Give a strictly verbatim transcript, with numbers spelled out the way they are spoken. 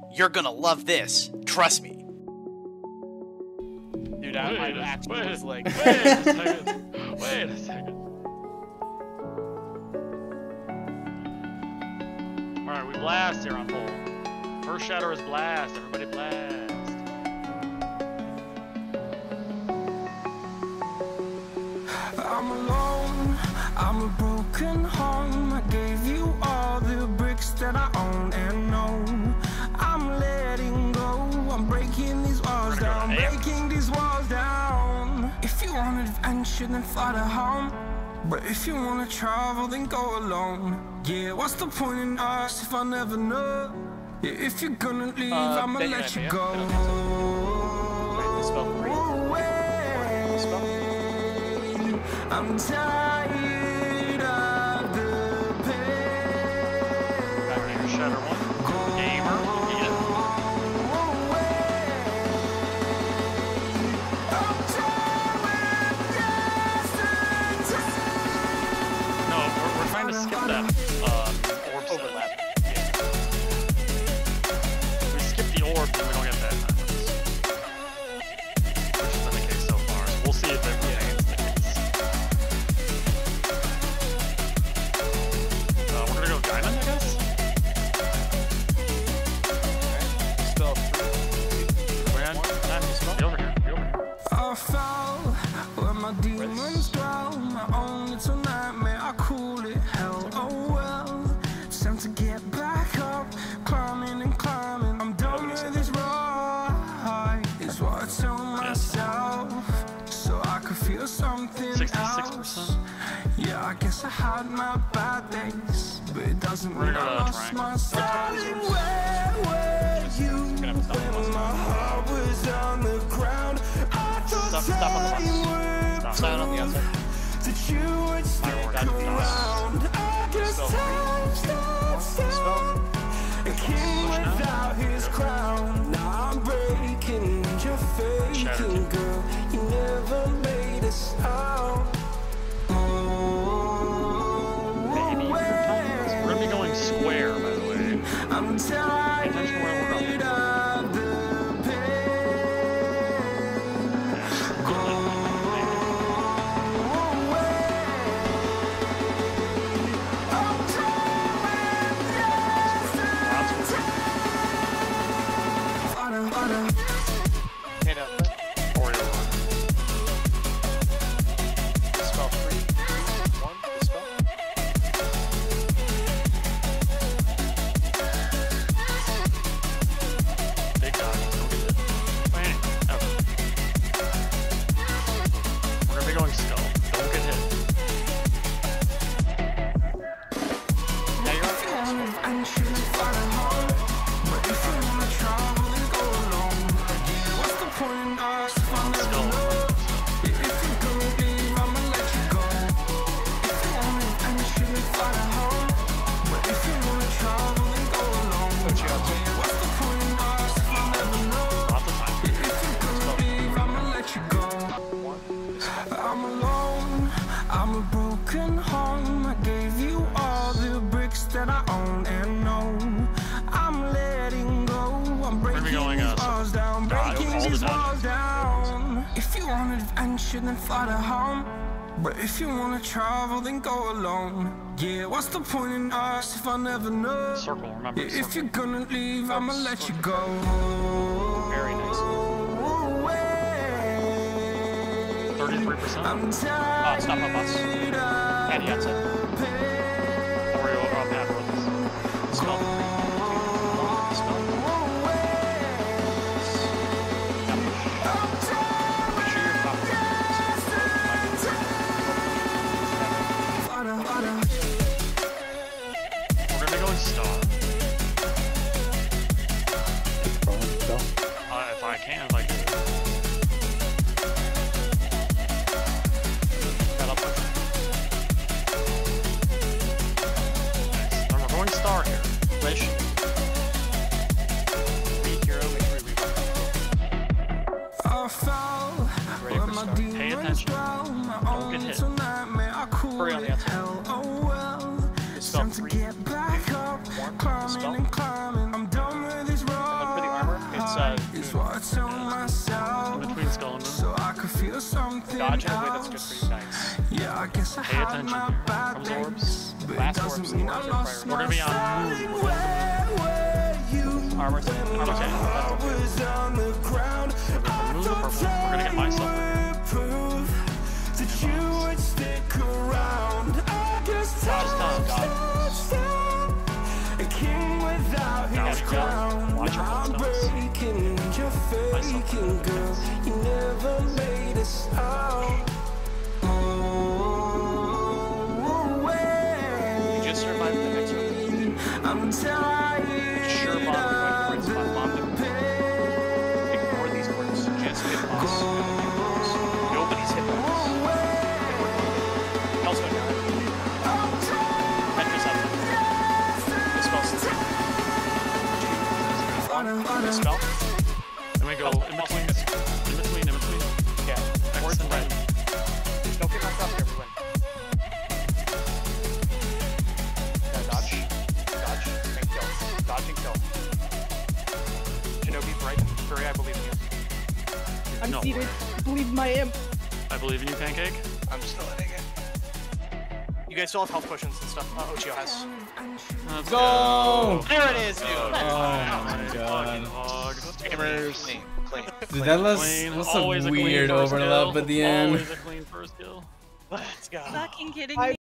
You're gonna love this. Trust me. Dude, I, I actually was like, wait a second. Wait a second. Alright, we blast here on pole. First shatter is blast. Everybody blast. I'm alone, I'm a broken home. I gave you all the bricks that I own and know. I'm letting go, I'm breaking these walls down, breaking these walls down. If you want adventure, then fly to home. But if you wanna travel, then go alone. Yeah, what's the point in us if I never know? Yeah, if you're gonna leave, uh, I'ma let you go. Wait, spell three. Spell. I'm tired of the pain. Back to your shatter one. Gamer, eat it. No, we're, we're trying to skip that uh, orb overlap. Yeah. We skip the orb, then we don't get that. Which has been the case so far. So we'll see if it remains the case. Uh, we're gonna go diamond, I guess? Spell three. Brand, diamond, be over here, be over here. I fell where my demons dwell. My own little nightmare, I call it hell. Oh well, it's time to get back up, climbing and climbing. I'm done with this ride, is what I tell myself, so I could feel something sixty-six percent. else. Yeah, I guess I had my bad days, but it doesn't mean I lost my darling. Where were you when my heart was on the ground? I thought Stop, stop on the time box. would Stop on the outside. that you would stick around. I guess time stops still. A king without his crown. Now I'm breaking, you're faking, girl. You never made a sound. We're gonna be going square, by the way. I'm tired Attention where we're going. of the pain. Go away. I'm tired of Fada, fada. Hit up. Oreo. Spell three. One. Spell. Big dog. Don't get it. Wait, okay. We're gonna be going skull. Don't get hit. Now you're on. And shouldn't find a home. But if you wanna travel, then go alone. What's the point in us if I never know? If you're gonna leave, I'ma let you go. If you want it and shouldn't find a home. But if you wanna travel, then go alone. What's the point in us if I never know? Lots of time. If you're gonna leave, I'ma let you go. I'm alone, I'm a broken home. I gave you all the bricks that I own and know. I'm letting go, I'm breaking we going, uh, these walls down, dodge, breaking all the these dodges. walls down. If you want adventure, then fly to home. But if you wanna travel, then go alone. Yeah, what's the point in us if I never know? Circle, remember. Yeah, if Circle. you're gonna leave, I'ma let you go. Very nice. thirty-three percent. I'm Oh, stop on bus. tired And the outside. Oreo up half with us. Spell three. Spell. Make sure you're top. We're gonna be going star. Uh, if I can, if I can. Got up with it. Guess I Pay had attention. my bad Comes orbs. days, but it Last doesn't orbs, mean I orbs are lost We're my gonna be on sight. moon. Where were you Armor ten. when Armor my ten. heart was on the ground? I moon to thought purple. We're gonna get my time supper. would prove that you would stick around. I guess God is done, God. time stood still. A king without Now his we go. crown. Watch your I'm footsteps. breaking, you're faking, girl. You never made a sound. You just survived the next room. I'm tired Sure, Bob, we're going to spot bomb them. of the pain. Ignore these words. Just hit boss. Nobody's hit boss. Hell's going down. Petra's up. Dispel's three. Two. One. Dispel. Then we go in between, in between, in between. Yeah. X and red. Don't get knocked off here, everyone. Yeah, dodge. Dodge. And kill. Dodge and kill. Shinobi, Bright. Furry, I believe in you. I'm No seated. Believe in my imp. I believe in you, Pancake. I'm still hitting it. You guys still have health potions and stuff. Uh, Ochio has. Let's Go! There it is, dude. Oh my God. Hog. Gamers. Clean. Clean. Dude, that was, Clean. was Always some a clean weird first overlap kill. at the end. Always a clean first kill. Let's go. Fucking kidding I me.